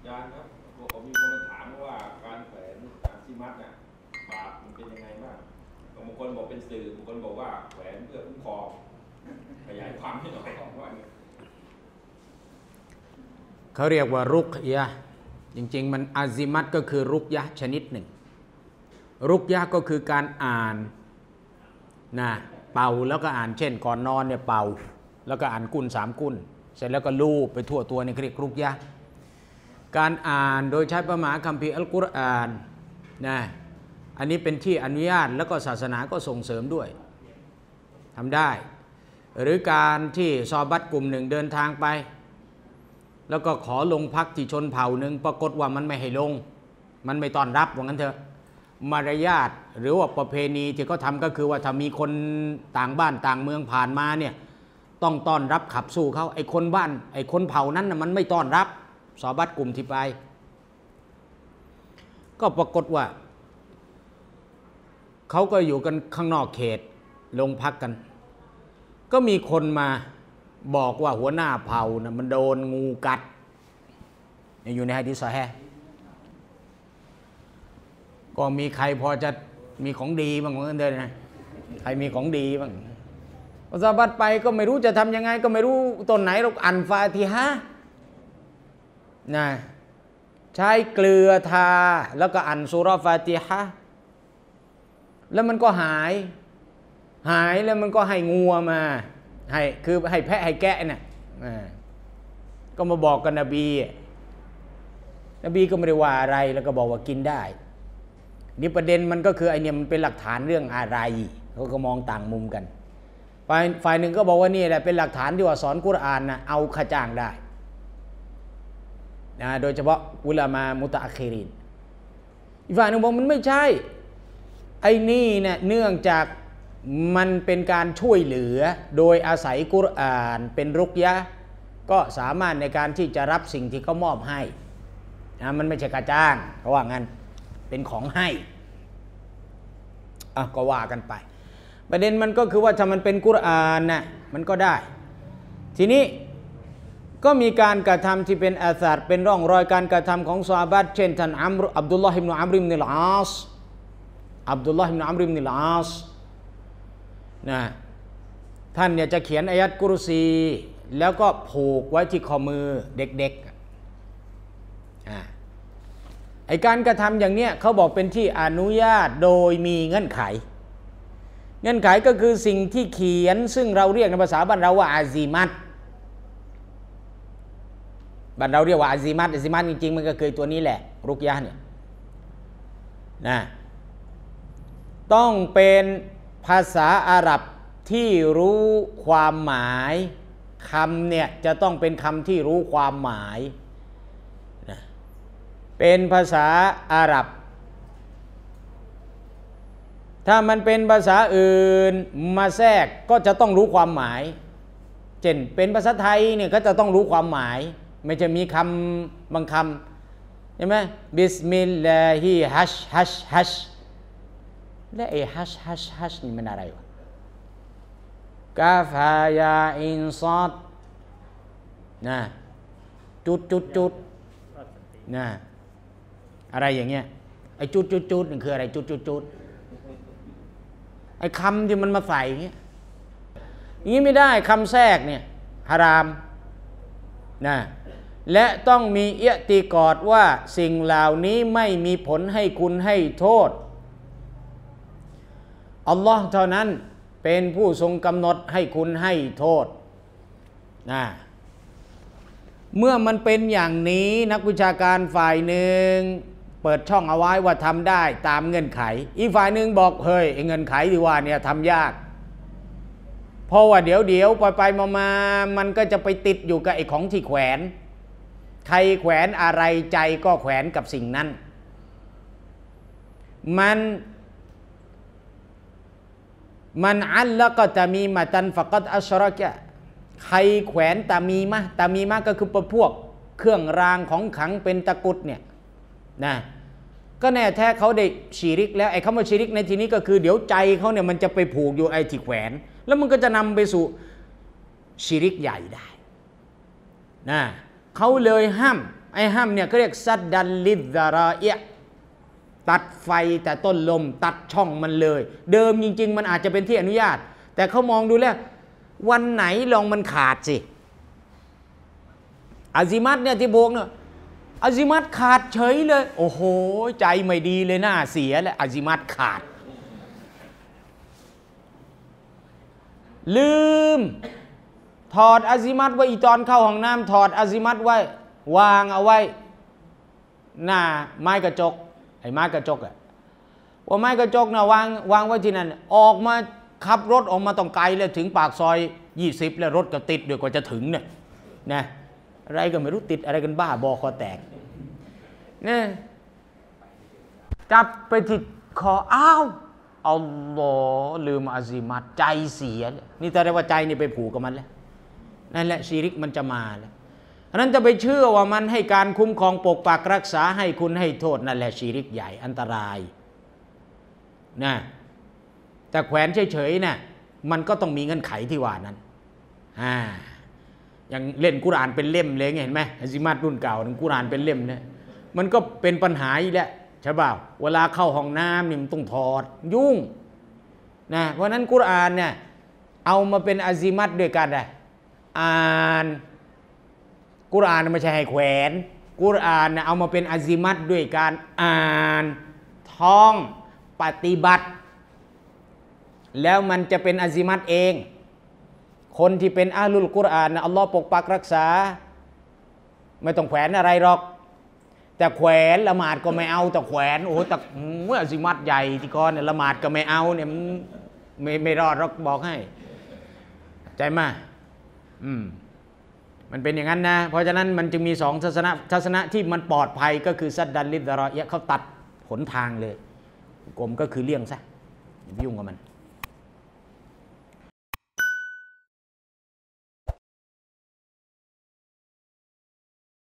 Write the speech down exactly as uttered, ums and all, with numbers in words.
จารย์ครับผมมีคนมาถามว่าการแขวนอาซิมัตเนี่ยบาปมันเป็นยังไงบ้างบางคนบอกเป็นสื่อบางคนบอกว่าแขวนเพื่อคุ้มครองขยายความให้หน่อยว่าเขาเรียกว่ารุกยะจริงๆมันอาซิมัตก็คือรุกยะชนิดหนึ่งรุกยะก็คือการอ่านนะเป่าแล้วก็อ่านเช่นก่อนนอนเนี่ยเป่าแล้วก็อ่านกุลสามกุลเสร็จแล้วก็ลูบไปทั่วตัวนี่เรียกรุกยะการอ่านโดยใช้พระมหาคัมภีร์อัลกุรอานนะอันนี้เป็นที่อนุญาตแล้วก็ศาสนาก็ส่งเสริมด้วยทำได้หรือการที่ซอบัตกลุ่มหนึ่งเดินทางไปแล้วก็ขอลงพักที่ชนเผ่าหนึ่งปรากฏว่ามันไม่ให้ลงมันไม่ต้อนรับว่างั้นเถอะมารยาทหรือว่าประเพณีที่เขาทำก็คือว่าถ้ามีคนต่างบ้านต่างเมืองผ่านมาเนี่ยต้องต้อนรับขับสู้เขาไอ้คนบ้านไอ้คนเผ่านั้นนะมันไม่ต้อนรับซอบัตกลุ่มที่ไปก็ปรากฏว่าเขาก็อยู่กันข้างนอกเขตลงพักกันก็มีคนมาบอกว่าหัวหน้าเผ่านะมันโดนงูกัดอยู่ในหะดีษซอฮีฮ์ก็มีใครพอจะมีของดีบ้างเหมือนเดิมนะใครมีของดีบ้างพอซอบัตไปก็ไม่รู้จะทำยังไงก็ไม่รู้ต้นไหนเราอ่านฟาติฮะห์นะใช้เกลือทาแล้วก็อ่านซูเราะห์ฟาติฮะห์แล้วมันก็หายหายแล้วมันก็ให้งัวมาให้คือให้แพะให้แกะน่ะก็มาบอกกับนบีนบีก็ไม่ได้ว่าอะไรแล้วก็บอกว่ากินได้นี่ประเด็นมันก็คือไอเนี่ยมันเป็นหลักฐานเรื่องอะไรเขาก็มองต่างมุมกันฝ่ายฝ่ายหนึ่งก็บอกว่านี่แหละเป็นหลักฐานที่ว่าสอนกุรอานนะเอาค่าจ้างได้นะโดยเฉพาะอุลามามุตะอัคคิรินอีกฝ่ายหนึ่งบอกมันไม่ใช่ไอ้นี่เนี่ยเนื่องจากมันเป็นการช่วยเหลือโดยอาศัยกุรอานเป็นรุกยะก็สามารถในการที่จะรับสิ่งที่เขามอบให้นะมันไม่ใช่ค่าจ้างเขาว่างั้นเป็นของให้อ่ะก็ว่ากันไปประเด็นมันก็คือว่าถ้ามันเป็นกุรอานน่ะมันก็ได้ทีนี้ก็มีการกระทำที่เป็นอาซารเป็นร่องรอยการกระทำของซอฮาบะห์เช่นท่านอัมรอับดุลลอฮ์อิบนุอัมรอิบนุลอาศอับดุลลอฮ์อิบนุอัมรอิบนุลอาศนะท่านเนี่ยจะเขียนอายัดกุรซีแล้วก็ผูกไว้ที่ข้อมือเด็กๆอ่าไอการกระทำอย่างเนี้ยเขาบอกเป็นที่อนุญาตโดยมีเงื่อนไขเงื่อนไขก็คือสิ่งที่เขียนซึ่งเราเรียกในภาษาบ้านเราว่าอาซิมัตบ้านเราเรียกว่าอาซิมัตอาซิมัตจริงๆมันก็คือตัวนี้แหละรุกยะเนี่ยนะต้องเป็นภาษาอาหรับที่รู้ความหมายคำเนี่ยจะต้องเป็นคำที่รู้ความหมายนะเป็นภาษาอาหรับถ้ามันเป็นภาษาอื่นมาแทรกก็จะต้องรู้ความหมายเช่นเป็นภาษาไทยเนี่ยก็จะต้องรู้ความหมายไม่จะมีคำบางคำใช่ไหมบิสมิลลาฮิฮัชฮัชฮัชและไอ้ฮัชฮัชฮัชนี่มันอะไรวะกาฟายาอินซอดนะจุดจุดจุดนะอะไรอย่างเงี้ยไอ้จุดจุดจุดนี่คืออะไรจุดจุดจุดไอ้คำที่มันมาใส่อย่างเงี้ยอย่างนี้ไม่ได้คำแทรกเนี่ยฮารามนะและต้องมีเอียติกอดว่าสิ่งเหล่านี้ไม่มีผลให้คุณให้โทษอัลลอฮ์เท่านั้นเป็นผู้ทรงกำหนดให้คุณให้โทษนะเมื่อมันเป็นอย่างนี้นักวิชาการฝ่ายหนึ่งเปิดช่องเอาไว้ว่าทำได้ตามเงื่อนไขอีกฝ่ายหนึ่งบอกเฮ้ยเงื่อนไขที่ว่าเนี่ยทำยากเพราะว่าเดี๋ยวเดี๋ยวไปไปมามามันก็จะไปติดอยู่กับไอ้ของที่แขวนใครแขวนอะไรใจก็แขวนกับสิ่งนั้นมันมันอัลละก็จะมีมาตันฟักัดอัชรอกะใครแขวนตามีมะตามีมะก็คือพวกเครื่องรางของขลังเป็นตะกุดเนี่ยนะก็แน่แท้เขาได้ชีริกแล้วไอ้คำว่าชีริกในที่นี้ก็คือเดี๋ยวใจเขาเนี่ยมันจะไปผูกอยู่ไอ้ที่แขวนแล้วมันก็จะนำไปสู่ชีริกใหญ่ได้นะเขาเลยห้ามไอไอ้ห้ามเนี่ยก็เรียกซัดดันลิดดารอเอะตัดไฟแต่ต้นลมตัดช่องมันเลยเดิมจริงๆมันอาจจะเป็นที่อนุญาตแต่เขามองดูแล้ววันไหนลองมันขาดสิอาซิมัตเนี่ยที่โบกเนี่ยอาซิมัตขาดเฉยเลยโอ้โหใจไม่ดีเลยหน้าเสียแล้วอาซิมัตขาดลืมถอดอาซิมัตไว้อีตอนเข้าห้องน้ำถอดอาซิมัตไว้วางเอาไว้หน้าไม้กระจกไอ้ไม้กระจกอะว่าไม้กระจกนะวางวางไว้ที่นั่นออกมาขับรถออกมาต้องไกลเลยถึงปากซอยยี่สิบแล้วรถก็ติดด้วยกว่าจะถึงเนี่ยนะอะไรก็ไม่รู้ติดอะไรกันบ้าบอคอแตกเนี่ยจับไปที่คออ้าวอัลลอฮ์ลืมอาซิมัตใจเสียนี่แต่ได้ว่าใจนี่ไปผูกกับมันแล้วนั่นแหละชีริกมันจะมาแล้วอันนั้นจะไปเชื่อว่ามันให้การคุ้มครองปกปักรักษาให้คุณให้โทษนั่นแหละชีริกใหญ่อันตรายนะแต่แขวนเฉยๆนะ่ะมันก็ต้องมีเงื่อนไขที่ว่านั้นอ่าอย่างเล่นกุรอานเป็นเล่มเลยเห็นไหมอาซิมัตรุ่นเก่ากุรอานเป็นเล่มเนี่ยมันก็เป็นปัญหาอีกแล้วใช่เปล่าเวลาเข้าห้องน้ำนี่มันต้องถอดยุ่งนะเพราะนั้นกุรอานเนี่ยเอามาเป็นอาซิมัตด้วยกันได้อ่านกุรอานไม่ใช่ให้แขวนกุรอานเอามาเป็นอาซิมัตด้วยการอ่านท่องปฏิบัติแล้วมันจะเป็นอาซิมัตเองคนที่เป็นอาลุลกุรอานนะอัลลอฮ์ปกปักรักษาไม่ต้องแขวนอะไรหรอกแต่แขวนละหมาดก็ไม่เอาแต่แขวนโอ้แต่เมื่ออาซิมัตใหญ่ที่ก้อนเนี่ยละหมาดก็ไม่เอาเนี่ยไม่ไม่รอดหรอกบอกให้ใจมาอืมมันเป็นอย่างนั้นนะเพราะฉะนั้นมันจึงมีสองทัศนะทัศนะที่มันปลอดภัยก็คือซัดดันลิดดารอเอะเขาตัดหนทางเลยกลมก็คือเลี่ยงซะอย่าไปยุ่งกับมัน